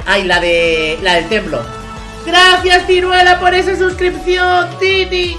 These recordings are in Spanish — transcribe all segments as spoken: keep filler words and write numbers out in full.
Ay, la de... la del templo. Gracias, Ciruela, por esa suscripción, Titi.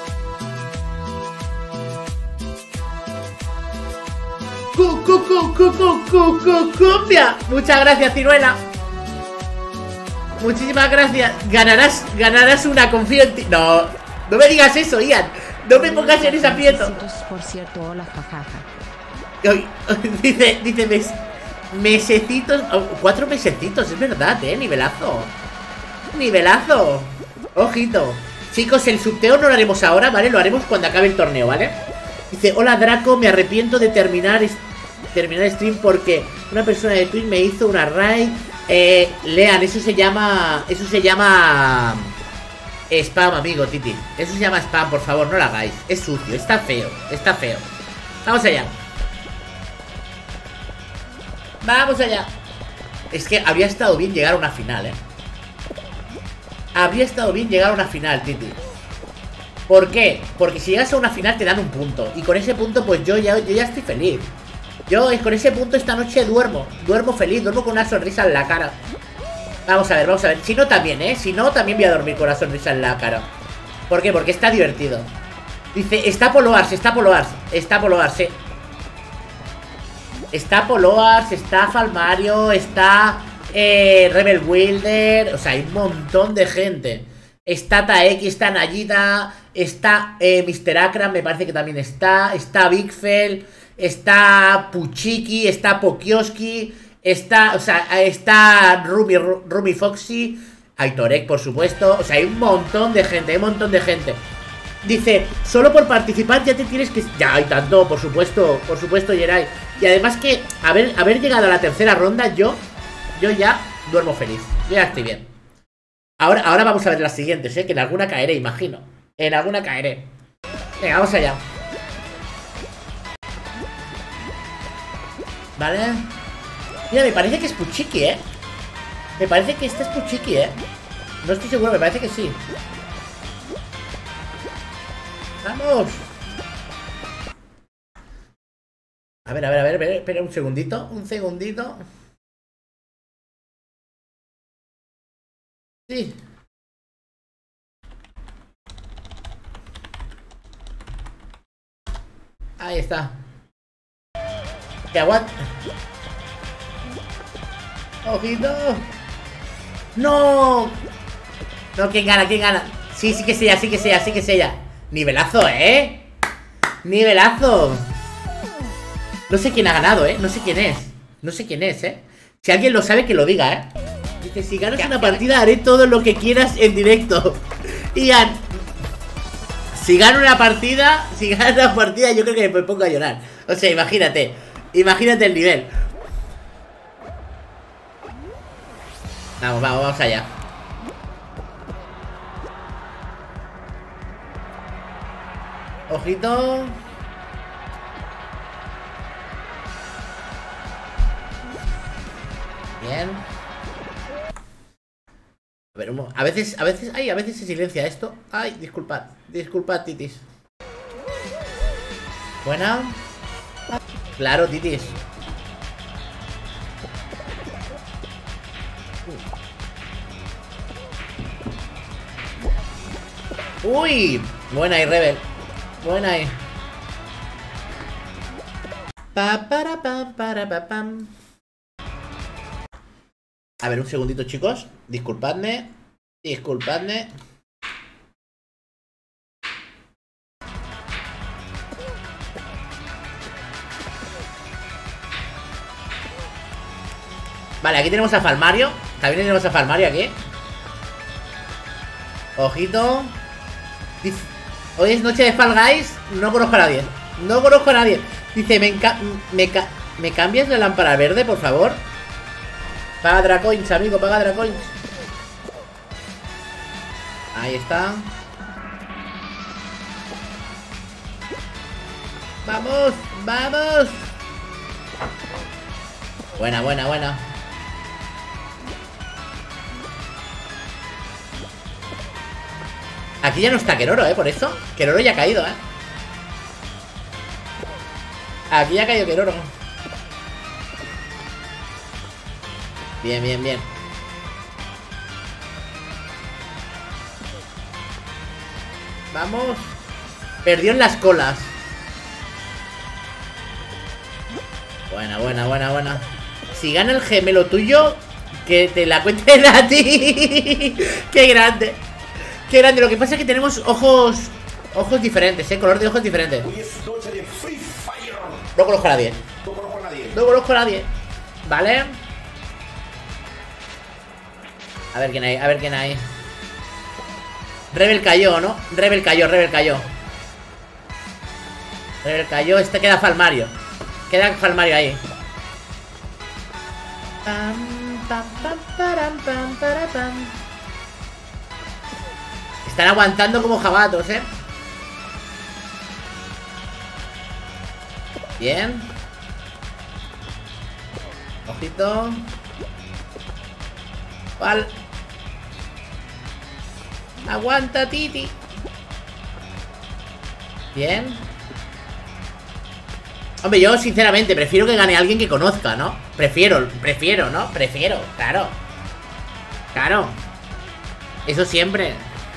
Cu, cu, cu, cu, cu, cu, cu, cumbia. Muchas gracias, Ciruela. Muchísimas gracias. Ganarás, ganarás una, confío en ti. No, no me digas eso, Ian. No me pongas en ese aprieto. Por cierto, hola, jajaja. Dice, dice mes, mesecitos, oh, cuatro mesecitos, es verdad, eh, nivelazo. Nivelazo. Ojito. Chicos, el subteo no lo haremos ahora, ¿vale? Lo haremos cuando acabe el torneo, ¿vale? Dice, hola Draco, me arrepiento de terminar terminar stream porque una persona de Twitch me hizo una raid. Eh, lean, eso se llama... Eso se llama... Spam, amigo, Titi. Eso se llama spam, por favor, no lo hagáis. Es sucio, está feo, está feo. Vamos allá. Vamos allá. Es que habría estado bien llegar a una final, eh. Habría estado bien llegar a una final, Titi. ¿Por qué? Porque si llegas a una final te dan un punto. Y con ese punto pues yo ya, yo ya estoy feliz. Yo con ese punto esta noche duermo. Duermo feliz, duermo con una sonrisa en la cara. Vamos a ver, vamos a ver. Si no también, ¿eh? Si no también voy a dormir con una sonrisa en la cara. ¿Por qué? Porque está divertido. Dice, está Poloars, está Poloars. Está Poloars, eh. Está Poloars, está Falmario, está eh, Rebel Wilder. O sea, hay un montón de gente. Está Taeki, está Nayida, está eh, mister Akram, me parece que también está. Está Bigfell, está Puchiki, está Pokioski, está, o sea, está Rumi, Rumi Foxy, Aitorek, por supuesto. O sea, hay un montón de gente, hay un montón de gente. Dice, solo por participar ya te tienes que... Ya, hay tanto, por supuesto, por supuesto, Yeray. Y además que haber, haber llegado a la tercera ronda, yo, yo ya duermo feliz. Yo ya estoy bien. Ahora, ahora vamos a ver las siguientes, ¿eh? Que en alguna caeré, imagino. En alguna caeré. Venga, vamos allá. Vale. Mira, me parece que es Puchiki, ¿eh? Me parece que esta es Puchiki, ¿eh? No estoy seguro, me parece que sí. ¡Vamos! A ver, a ver, a ver, a ver, espera un segundito. Un segundito. Sí. Ahí está. Que aguanta. ¡Ojito! ¡No! No, ¿quién gana? ¿Quién gana? Sí, sí que es ella, sí que es ella, sí que es ella. Nivelazo, ¿eh? Nivelazo. No sé quién ha ganado, ¿eh? No sé quién es. No sé quién es, ¿eh? Si alguien lo sabe, que lo diga, ¿eh? Dice, si ganas una partida, haré todo lo que quieras en directo. Ian, si gano una partida, si gano una partida, yo creo que me pongo a llorar. O sea, imagínate. Imagínate el nivel. Vamos, vamos, vamos allá. Ojito. Bien. A ver, a veces, a veces, ay, a veces se silencia esto. Ay, disculpad, disculpad, titis. Buena. Claro, titis. Uy, buena ahí, Rebel. Buena ahí. Pa, para, pa, para, pa, pam. A ver, un segundito, chicos. Disculpadme. Disculpadme. Vale, aquí tenemos a Falmario. También tenemos a Falmario aquí. Ojito. Hoy es noche de Fall Guys. No conozco a nadie. No conozco a nadie. Dice, me, me, ca ¿me cambias la lámpara verde, por favor? Paga Dracoins, amigo, paga Dracoins. Ahí está. Vamos, vamos. Buena, buena, buena. Aquí ya no está Keroro, eh, por eso. Keroro ya ha caído, eh. Aquí ya ha caído Keroro. Bien, bien, bien. Vamos. Perdió en las colas. Buena, buena, buena, buena. Si gana el gemelo tuyo, que te la cuenten a ti. Qué grande. Qué grande. Lo que pasa es que tenemos ojos Ojos diferentes, eh, color de ojos diferentes. No conozco a nadie. No conozco a nadie. Vale. A ver quién hay, a ver quién hay. Rebel cayó, ¿no? Rebel cayó, Rebel cayó. Rebel cayó, este queda Falmario. Queda Falmario ahí. Pam, pam, pam, param, pam, para, pam. Están aguantando como jabatos, eh. Bien. Ojito. Val. Aguanta, Titi. Bien. Hombre, yo sinceramente prefiero que gane alguien que conozca, ¿no? Prefiero, prefiero, ¿no? Prefiero, claro. Claro. Eso siempre.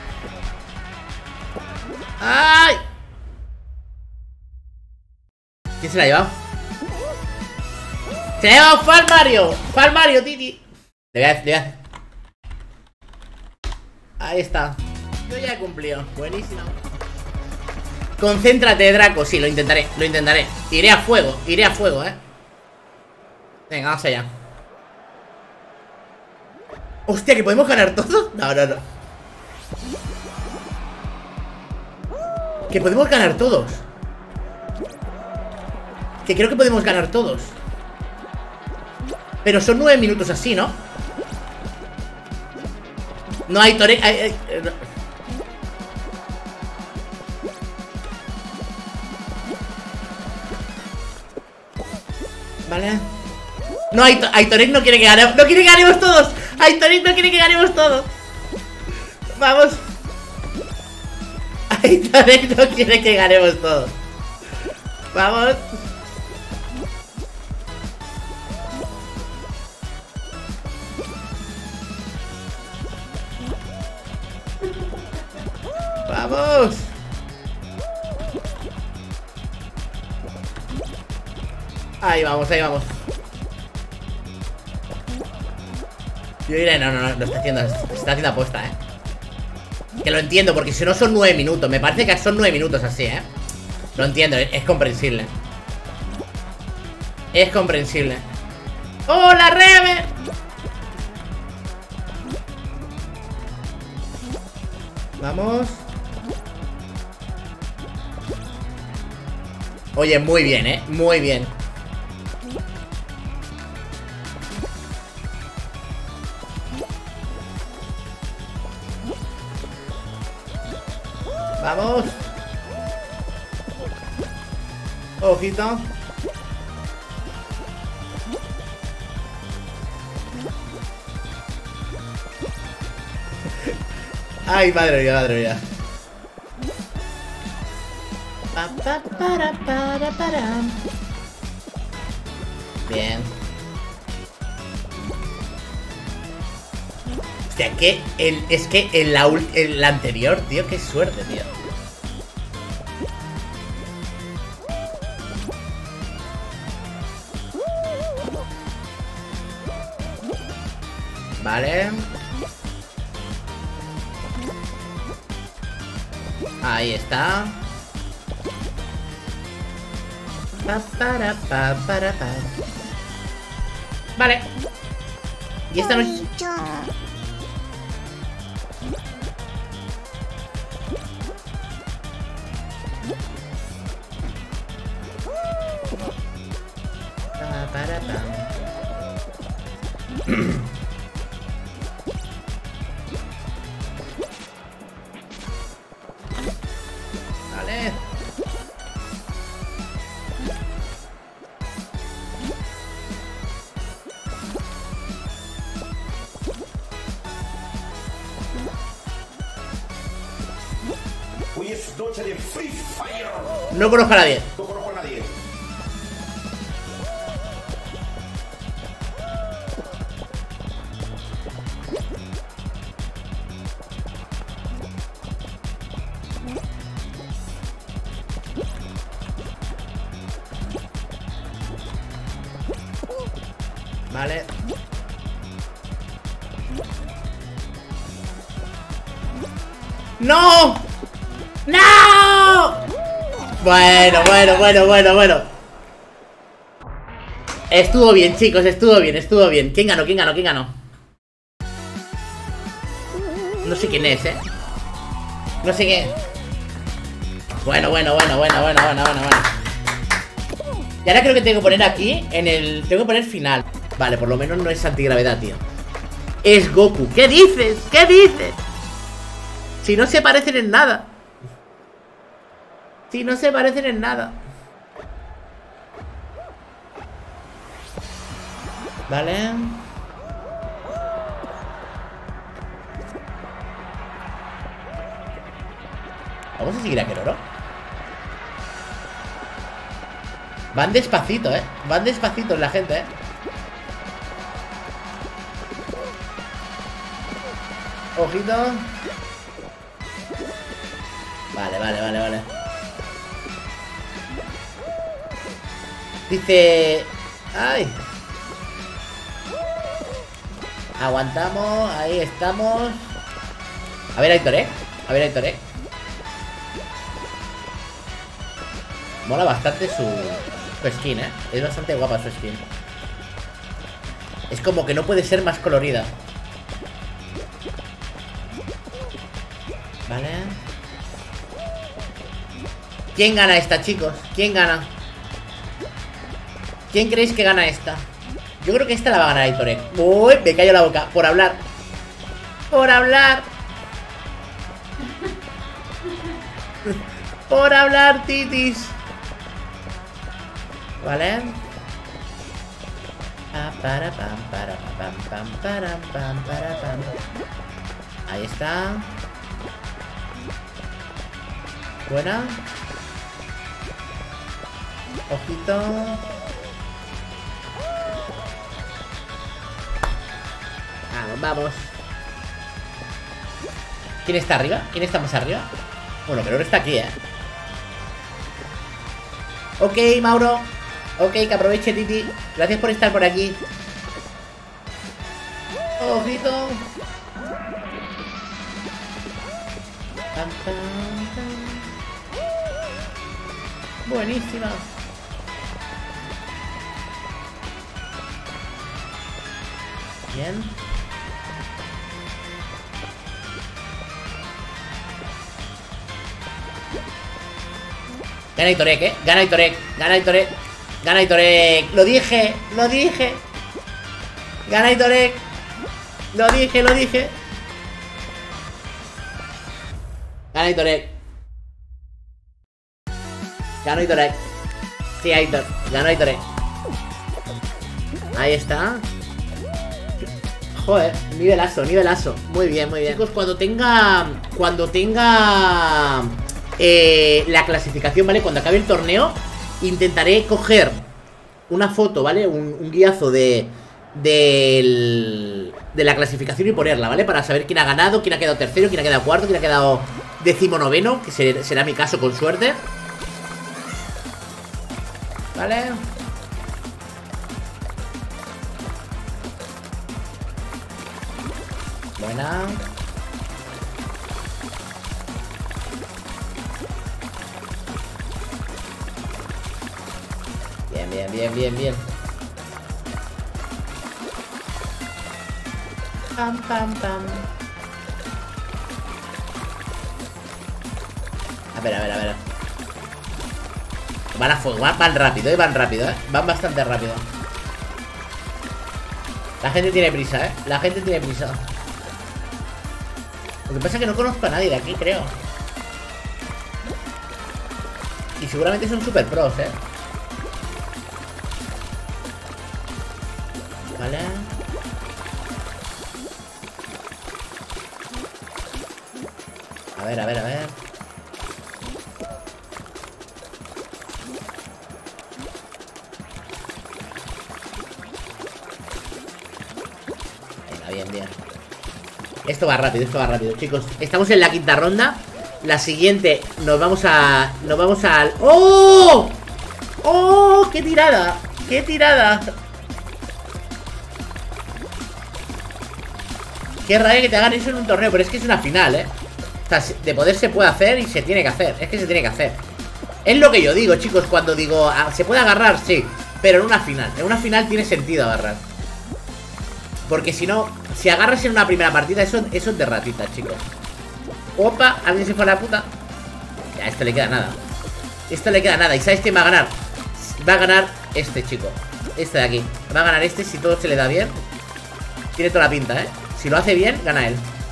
¡Ay! ¿Quién se la ha llevado? ¡Se la ha llevado Falmario! ¡Falmario, Titi! Le voy a, le voy a... Ahí está. Yo ya he cumplido. Buenísimo. Concéntrate, Draco. Sí, lo intentaré, lo intentaré. Iré a fuego, iré a fuego, eh. Venga, vamos allá. Hostia, ¿que podemos ganar todos? No, no, no. Que podemos ganar todos. Que creo que podemos ganar todos. Pero son nueve minutos así, ¿no? No hay tore... Hay, hay, no. Vale. No, Aitorek no quiere que ganemos. No quiere que ganemos todos. Aitorek no quiere que ganemos todos. Vamos. Aitorek no quiere que ganemos todos. Vamos. Vamos. Ahí vamos, ahí vamos. Yo diré, no, no, no, lo está haciendo, lo está haciendo aposta, eh. Que lo entiendo, porque si no son nueve minutos. Me parece que son nueve minutos así, eh. Lo entiendo, es, es comprensible. Es comprensible. ¡Hola, Rebe! Vamos. Oye, muy bien, eh, muy bien. Vamos. Ojito. Ay, madre mía, madre mía. Pa, pa, para, para, para. Bien. Hostia, que el, es que en la, en la anterior, tío, qué suerte, tío. Vale. Ahí está. Pa, para, pa, para, pa. Vale. Y esta no es... Pa, para, pa. Vale. Hoy es noche de Free Fire. No conozco a nadie. No conozco a nadie. Vale. ¡No! ¡No! Bueno, bueno, bueno, bueno, bueno. Estuvo bien, chicos, estuvo bien, estuvo bien. ¿Quién ganó? ¿Quién ganó? ¿Quién ganó? No sé quién es, ¿eh? No sé quién. Bueno, bueno, bueno, bueno, bueno, bueno, bueno, bueno. Y ahora creo que tengo que poner aquí, en el... Tengo que poner final. Vale, por lo menos no es antigravedad, tío. Es Goku. ¿Qué dices? ¿Qué dices? Si no se parecen en nada. Si no se parecen en nada. Vale. Vamos a seguir a aquel oro. Van despacito, eh. Van despacito la gente, eh. Ojito. Vale, vale, vale, vale. Dice... Ay. Aguantamos, ahí estamos. A ver, Aitor, eh. A ver, Aitor, eh. Mola bastante su, su skin, eh. Es bastante guapa su skin. Es como que no puede ser más colorida. Vale. ¿Quién gana esta, chicos? ¿Quién gana? ¿Quién creéis que gana esta? Yo creo que esta la va a ganar Aitorek. Uy, me callo la boca. Por hablar. Por hablar. Por hablar, titis. Vale. Para, pam, para, pam, pam, para, pam, para, pam. Ahí está. Buena. Ojito. Vamos, vamos. ¿Quién está arriba? ¿Quién está más arriba? Bueno, pero no está aquí, eh. Ok, Mauro. Ok, que aproveche, Titi. Gracias por estar por aquí. Ojito. Pam, pam, pam. Buenísima. Bien. Gana Aitorek, eh. Gana Aitorek. Gana Aitorek. Gana Aitorek. Lo dije. Lo dije. Gana Aitorek. Lo dije, lo dije. Gana Aitorek. Gana Aitorek. Sí, Aitor. Ganó Aitorek. Ahí está. Joder, nivelazo, nivelazo. Muy bien, muy bien. Chicos, cuando tenga... Cuando tenga... Eh, la clasificación, ¿vale? Cuando acabe el torneo, intentaré coger una foto, ¿vale? Un, un guiazo de... De, de la clasificación y ponerla, ¿vale? Para saber quién ha ganado, quién ha quedado tercero, quién ha quedado cuarto, quién ha quedado decimonoveno, que ser, será mi caso con suerte. ¿Vale? Buena. Bien, bien, bien, bien, bien. Pam, pam, pam. A ver, a ver, a ver. Van a fuego, van, van rápido, eh, van rápido, eh. Van bastante rápido. La gente tiene prisa, eh. La gente tiene prisa. Lo que pasa es que no conozco a nadie de aquí, creo. Y seguramente son super pros, eh. Vale. A ver, a ver, a ver. Venga, bien, bien. Esto va rápido, esto va rápido, chicos. Estamos en la quinta ronda. La siguiente nos vamos a... Nos vamos al... ¡Oh! ¡Oh! ¡Qué tirada! ¡Qué tirada! Qué rabia que te hagan eso en un torneo. Pero es que es una final, ¿eh? O sea, de poder se puede hacer y se tiene que hacer. Es que se tiene que hacer. Es lo que yo digo, chicos, cuando digo ah, ¿se puede agarrar? Sí, pero en una final. En una final tiene sentido agarrar. Porque si no, si agarras en una primera partida, eso, eso es de ratita, chicos. Opa, alguien se fue a la puta. Ya, a esto le queda nada. Esto le queda nada. ¿Y sabes quién va a ganar? Va a ganar este, chico. Este de aquí. Va a ganar este si todo se le da bien. Tiene toda la pinta, ¿eh? Si lo hace bien, gana él.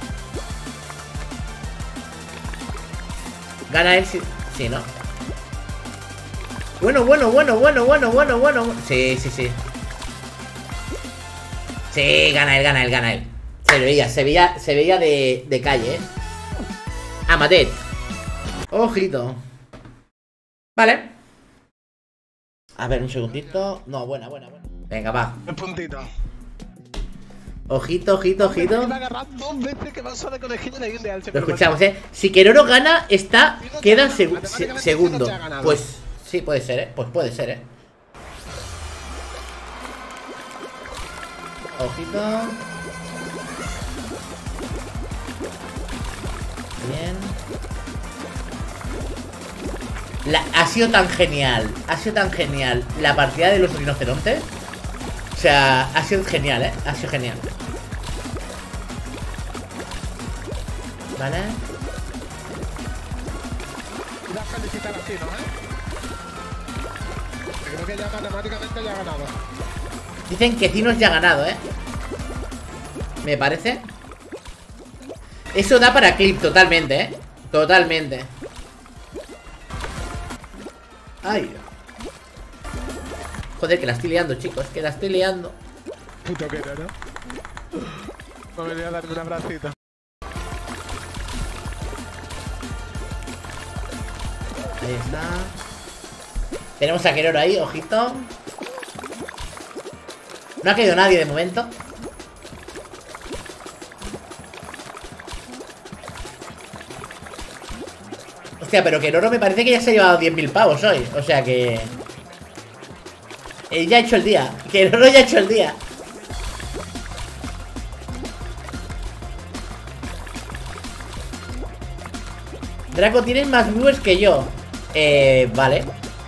Gana él si... Sí, ¿no? Bueno, bueno, bueno, bueno, bueno, bueno, bueno. Sí, sí, sí. Sí, gana él, gana él, gana él. Se veía, se veía, se veía de, de calle, ¿eh? Amatet. Ojito. Vale. A ver, un segundito. No, buena, buena, buena. Venga, va. Un puntito. Ojito, ojito, ojito. Me ha agarrado dos veces que va solo de conejillo de India. Lo escuchamos, ¿eh? Si Keroro gana, está... Queda seg se segundo. Pues sí, puede ser, ¿eh? Pues puede ser, ¿eh? Ojito. Bien. La, ha sido tan genial. Ha sido tan genial la partida de los rinocerontes. O sea, ha sido genial, ¿eh? Ha sido genial. Vale. Y las felicitar así, ¿no? ¿Eh? Creo que ya matemáticamente ya ha ganado. Dicen que Cinos ya ha ganado, ¿eh? Me parece. Eso da para clip totalmente, ¿eh? Totalmente. Ay. Joder, que la estoy liando, chicos. Que la estoy liando. Puto que no, ¿no? Me venía a darme un abracito. Ahí está. Tenemos a Keroro ahí, ojito. No ha caído nadie de momento. Hostia, pero Keroro me parece que ya se ha llevado diez mil pavos hoy. O sea que... Él ya ha hecho el día. Keroro ya ha hecho el día. Draco, tienes más viewers que yo. Eh, vale.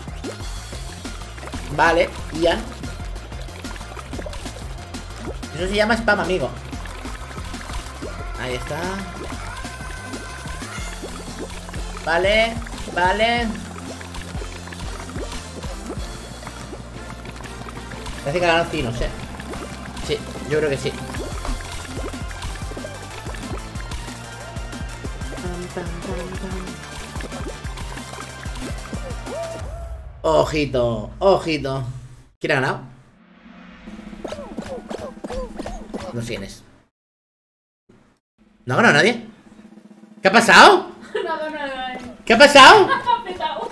Vale, Ian. Eso se llama spam, amigo. Ahí está. Vale, vale. Parece que ganan Cinos, eh. Sí, yo creo que sí. Ojito, ojito. ¿Quién ha ganado? No tienes. ¿No ha ganado nadie? ¿Qué ha pasado? No ha ganado nadie. ¿Qué ha pasado? Ha petado.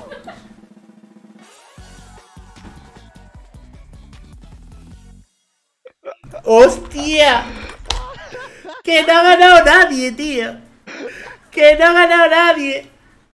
¡Hostia! Que no ha ganado nadie, tío. Que no ha ganado nadie.